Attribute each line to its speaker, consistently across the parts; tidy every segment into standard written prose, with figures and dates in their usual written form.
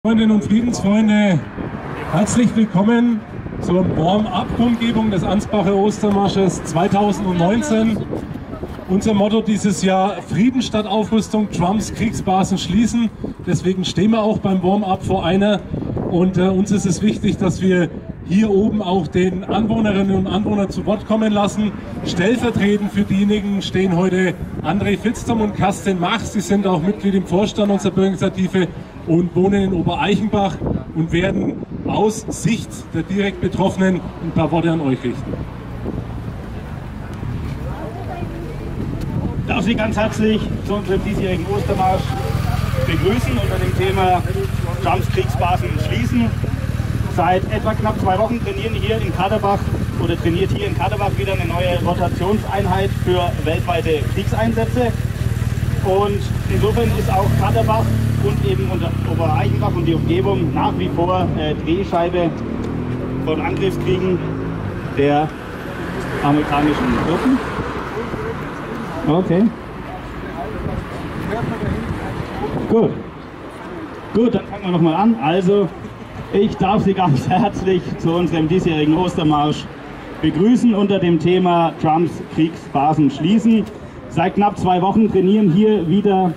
Speaker 1: Freundinnen und Friedensfreunde, herzlich willkommen zur Warm-up-Kundgebung des Ansbacher Ostermarsches 2019. Unser Motto dieses Jahr: Frieden statt Aufrüstung, Trumps Kriegsbasen schließen. Deswegen stehen wir auch beim Warm-up vor einer. Und uns ist es wichtig, dass wir hier oben auch den Anwohnerinnen und Anwohnern zu Wort kommen lassen. Stellvertretend für diejenigen stehen heute André Fitztom und Carsten Mach. Sie sind auch Mitglied im Vorstand unserer Bürgerinitiative und wohnen in Obereichenbach und werden aus Sicht der direkt Betroffenen ein paar Worte an euch richten.
Speaker 2: Ich darf Sie ganz herzlich zu unserem diesjährigen Ostermarsch begrüßen unter dem Thema Trumps Kriegsbasen schließen. Seit etwa knapp 2 Wochen trainiert hier in Kaderbach wieder eine neue Rotationseinheit für weltweite Kriegseinsätze. Und insofern ist auch Kaderbach und eben Obereichenbach und die Umgebung nach wie vor Drehscheibe von Angriffskriegen der amerikanischen Truppen. Okay. Gut, dann fangen wir nochmal an. Also, ich darf Sie ganz herzlich zu unserem diesjährigen Ostermarsch begrüßen unter dem Thema Trumps Kriegsbasen schließen. Seit knapp 2 Wochen trainiert hier wieder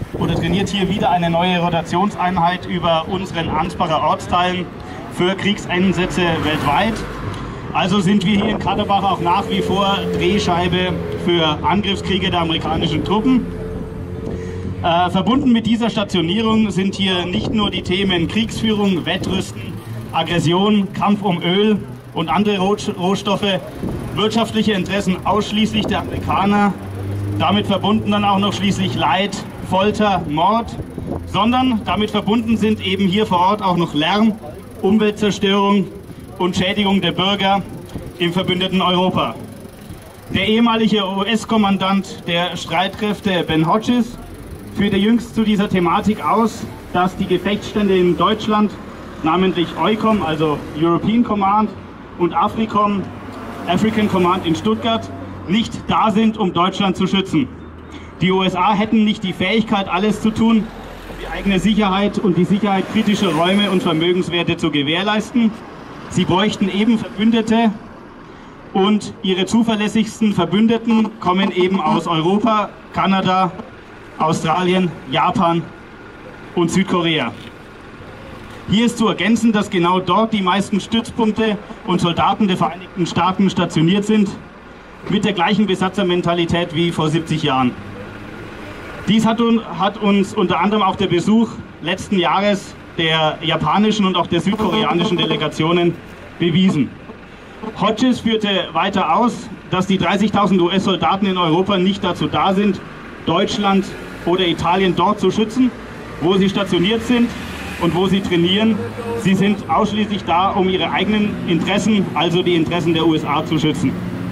Speaker 2: eine neue Rotationseinheit über unseren Ansbacher Ortsteilen für Kriegseinsätze weltweit. Also sind wir hier in Kaderbach auch nach wie vor Drehscheibe für Angriffskriege der amerikanischen Truppen. Verbunden mit dieser Stationierung sind hier nicht nur die Themen Kriegsführung, Wettrüsten, Aggression, Kampf um Öl und andere Rohstoffe, wirtschaftliche Interessen ausschließlich der Amerikaner, damit verbunden dann auch noch schließlich Leid, Folter, Mord, sondern damit verbunden sind eben hier vor Ort auch noch Lärm, Umweltzerstörung und Schädigung der Bürger im verbündeten Europa. Der ehemalige US-Kommandant der Streitkräfte Ben Hodges führte jüngst zu dieser Thematik aus, dass die Gefechtsstände in Deutschland, namentlich EUCOM, also European Command, und AFRICOM, African Command in Stuttgart, nicht da sind, um Deutschland zu schützen. Die USA hätten nicht die Fähigkeit, alles zu tun, um die eigene Sicherheit und die Sicherheit kritischer Räume und Vermögenswerte zu gewährleisten. Sie bräuchten eben Verbündete, und ihre zuverlässigsten Verbündeten kommen eben aus Europa, Kanada, Australien, Japan und Südkorea. Hier ist zu ergänzen, dass genau dort die meisten Stützpunkte und Soldaten der Vereinigten Staaten stationiert sind, mit der gleichen Besatzermentalität wie vor 70 Jahren. Dies hat uns unter anderem auch der Besuch letzten Jahres der japanischen und auch der südkoreanischen Delegationen bewiesen. Hodges führte weiter aus, dass die 30.000 US-Soldaten in Europa nicht dazu da sind, Deutschland oder Italien dort zu schützen, wo sie stationiert sind und wo sie trainieren. Sie sind ausschließlich da, um ihre eigenen Interessen, also die Interessen der USA, zu schützen.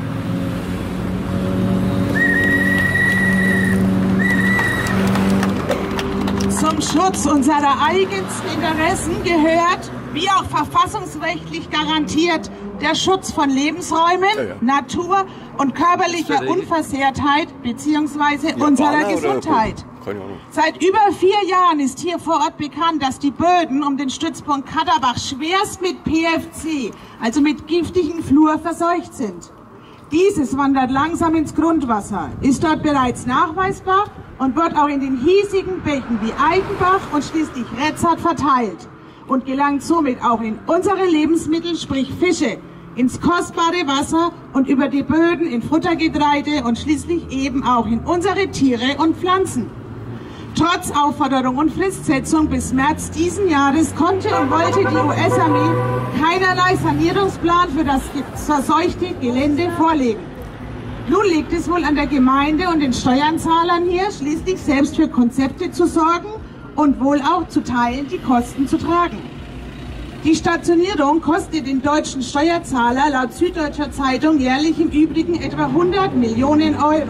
Speaker 3: Zum Schutz unserer eigensten Interessen gehört, wie auch verfassungsrechtlich garantiert, der Schutz von Lebensräumen, Natur und körperlicher Unversehrtheit bzw. unserer Gesundheit. Seit über 4 Jahren ist hier vor Ort bekannt, dass die Böden um den Stützpunkt Kaderbach schwerst mit PFC, also mit giftigem Fluor, verseucht sind. Dieses wandert langsam ins Grundwasser, ist dort bereits nachweisbar und wird auch in den hiesigen Bächen wie Eichenbach und schließlich Retzart verteilt und gelangt somit auch in unsere Lebensmittel, sprich Fische, ins kostbare Wasser und über die Böden in Futtergetreide und schließlich eben auch in unsere Tiere und Pflanzen. Trotz Aufforderung und Fristsetzung bis März diesen Jahres konnte und wollte die US-Armee keinerlei Sanierungsplan für das verseuchte Gelände vorlegen. Nun liegt es wohl an der Gemeinde und den Steuerzahlern hier, schließlich selbst für Konzepte zu sorgen und wohl auch zu teilen, die Kosten zu tragen. Die Stationierung kostet den deutschen Steuerzahler laut Süddeutscher Zeitung jährlich im Übrigen etwa 100 Millionen Euro.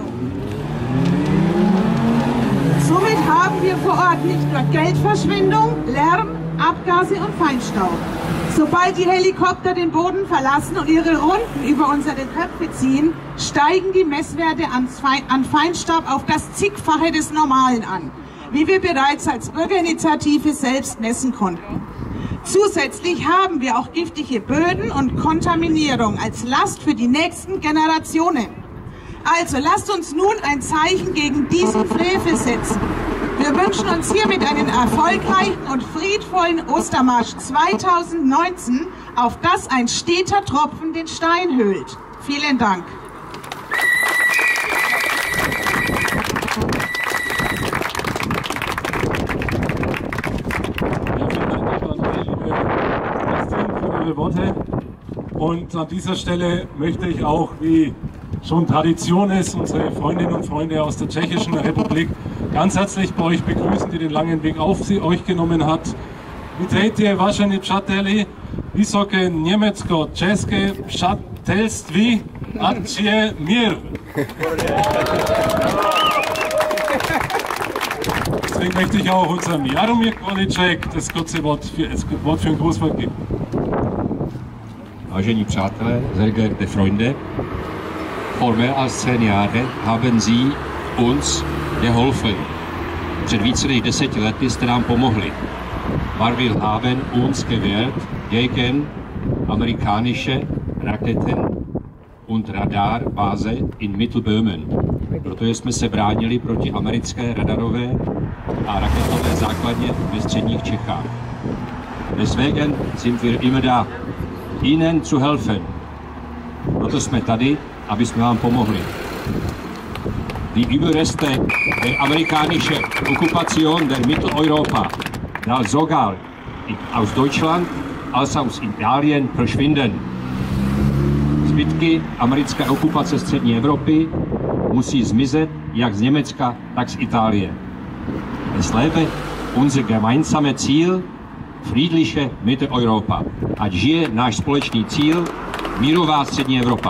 Speaker 3: Somit haben wir vor Ort nicht nur Geldverschwendung, Lärm, Abgase und Feinstaub. Sobald die Helikopter den Boden verlassen und ihre Runden über unsere Köpfe ziehen, steigen die Messwerte an Feinstaub auf das Zigfache des Normalen an. wie wir bereits als Bürgerinitiative selbst messen konnten. Zusätzlich haben wir auch giftige Böden und Kontaminierung als Last für die nächsten Generationen. Also lasst uns nun ein Zeichen gegen diesen Frevel setzen. Wir wünschen uns hiermit einen erfolgreichen und friedvollen Ostermarsch 2019, auf das ein steter Tropfen den Stein höhlt. Vielen Dank.
Speaker 1: Worte. Und an dieser Stelle möchte ich auch, wie schon Tradition ist, unsere Freundinnen und Freunde aus der Tschechischen Republik ganz herzlich bei euch begrüßen, die den langen Weg auf euch genommen hat. Vítejte, vážení přáteli, vysoké německo-české přátelství, ať je mír. Deswegen möchte ich auch unserem Jaromír Kolicek das kurze Wort für ein Grußwort geben.
Speaker 4: Vážení přátelé, sehr geehrte Freunde, vor mehr als 10 Jahren haben Sie uns geholfen. Před více než 10 lety jste nám pomohli. Marvil haben uns gewehrt gegen amerikanische Raketen und Radarbase in Mittelböhmen. Protože jsme se bránili proti americké radarové a raketové základně ve středních Čechách. Deswegen sind wir immer da, Ihnen zu helfen. Proto jsme tady, aby jsme vám pomohli. Die Überreste der amerikanischen Okkupation der Mitteleuropa dal sogar aus Deutschland als aus Italien verschwinden. Zbytky americké okupace střední Evropy musí zmizet jak z Německa, tak z Itálie. Es lebe unser gemeinsamer Ziel, friedliche Mitteleuropa. Ať žije náš společný cíl, mírová střední Evropa.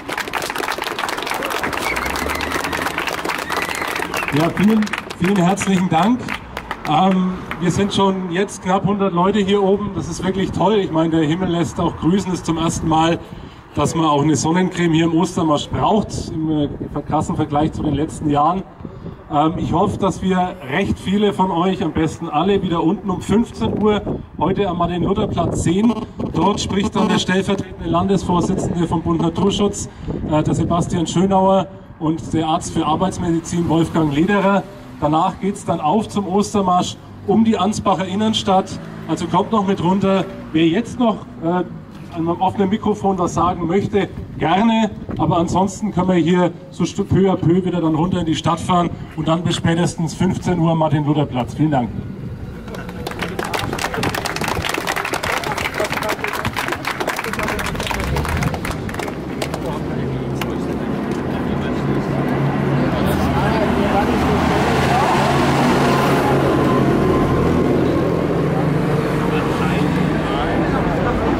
Speaker 1: Ja, vielen herzlichen Dank. Wir sind schon jetzt knapp 100 Leute hier oben. Das ist wirklich toll. Ich meine, der Himmel lässt auch grüßen. Es ist zum ersten Mal, dass man auch eine Sonnencreme hier im Ostermarsch braucht, im krassen Vergleich zu den letzten Jahren. Ich hoffe, dass wir recht viele von euch, am besten alle, wieder unten um 15 Uhr heute am Martin-Luther-Platz sehen. Dort spricht dann der stellvertretende Landesvorsitzende vom Bund Naturschutz, der Sebastian Schönauer, und der Arzt für Arbeitsmedizin Wolfgang Lederer. Danach geht es dann auf zum Ostermarsch um die Ansbacher Innenstadt. Also kommt noch mit runter. Wer jetzt noch an einem offenen Mikrofon was sagen möchte, gerne. Aber ansonsten können wir hier so peu à peu wieder dann runter in die Stadt fahren und dann bis spätestens 15 Uhr am Martin-Luther-Platz. Vielen Dank.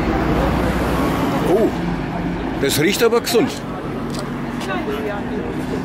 Speaker 5: Das riecht aber gesund.